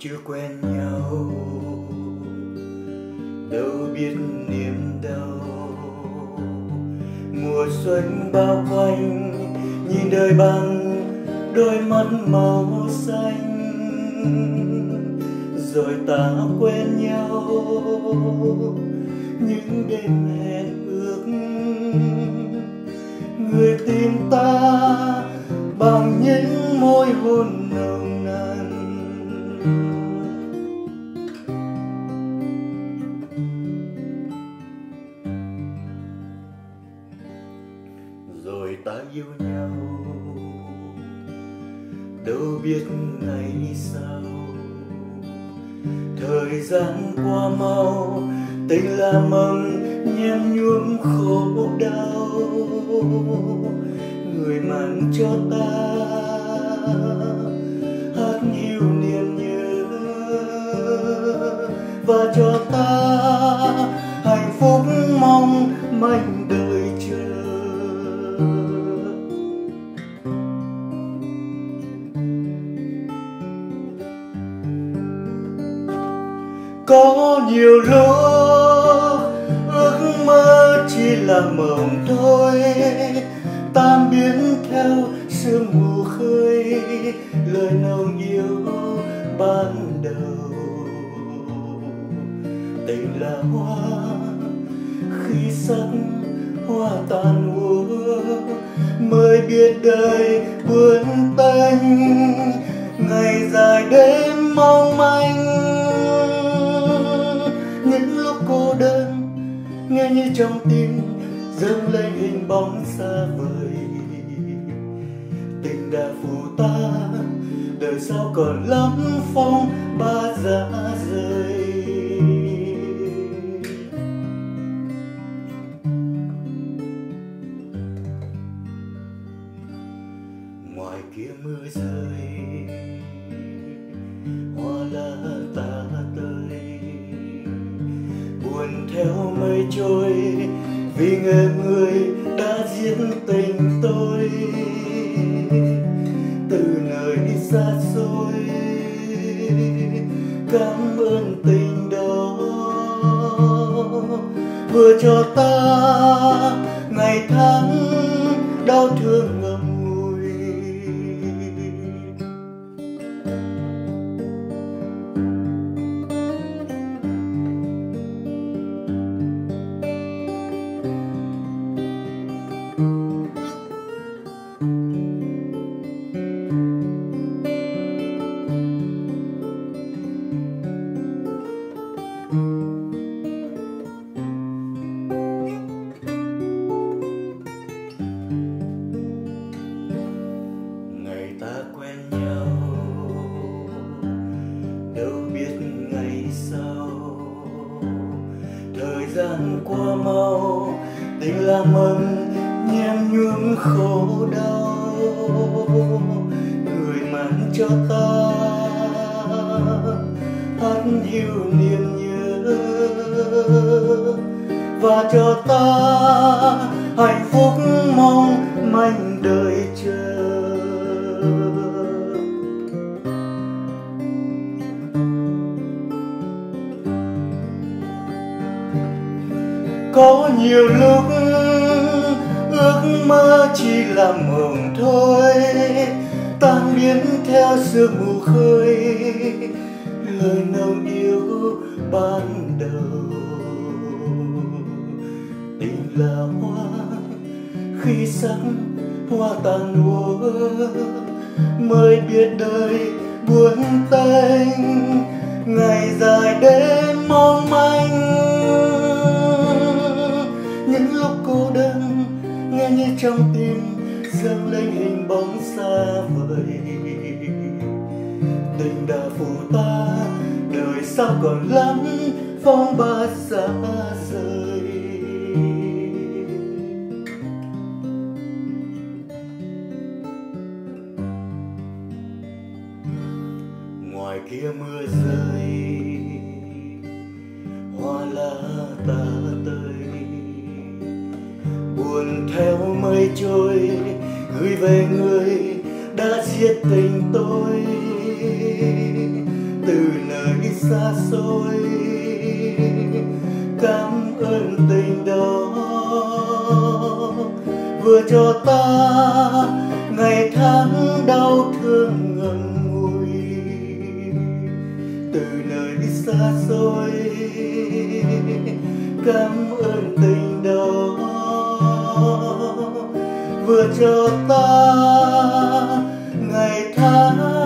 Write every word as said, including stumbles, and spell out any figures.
chưa quen nhau, đâu biết niềm đau. Mùa xuân bao quanh, nhìn đời bằng đôi mắt màu xanh. Rồi ta quen nhau, những đêm hẹn ước. Người tìm ta bằng những môi hôn nồng nàn. Rồi ta yêu nhau, đâu biết ngày sau. Thời gian qua mau, tình là mầm nhem nhuốm khổ đau. Người mang cho ta hát hiu niềm nhớ, và cho ta hạnh phúc mong manh đời chờ. Có nhiều lúc ước mơ chỉ là mộng thôi, tan biến theo sương mù khơi. Lời nồng yêu ban đầu, tình là hoa khi sắc hoa tàn úa, mới biết đời buồn tênh. Ngày dài đêm mong manh, những lúc cô đơn nghe như trong tim dâng lên hình bóng xa vời. Tình đã phù ta, đời sau còn lắm phong ba giá rời. Ngoài kia mưa rơi, hoa lá ta tơi, buồn theo mây trôi, vì người người đã giết tình tôi. Từ nơi xa xôi, cảm ơn tình đó vừa cho ta ngày tháng đau thương ngậm ngùi. Thời gian qua mau, tình là mầm nhem nhuốm khổ đau. Người mang cho ta hát hiu niềm nhớ, và cho ta hạnh phúc mong manh đời chờ. Có nhiều lúc ước mơ chỉ là mộng thôi, tan biến theo sương mù khơi. Lời nồng yêu ban đầu, tình là hoa khi sắc hoa tàn úa, mới biết đời buồn tênh. Ngày dài đêm mong manh, những lúc cô đơn nghe như trong tim dâng lên hình bóng xa vời. Tình đã phù ta, đời sao còn lắm phong ba xa rời. Ngoài kia mưa rơi, hoa lá ta tơi, buồn theo mây trôi, gửi về người đã giết tình tôi. Từ xa xôi. Cảm ơn tình đó vừa cho ta ngày tháng đau thương ngần ngùi. Từ nơi xa xôi cảm ơn tình đó vừa cho ta ngày tháng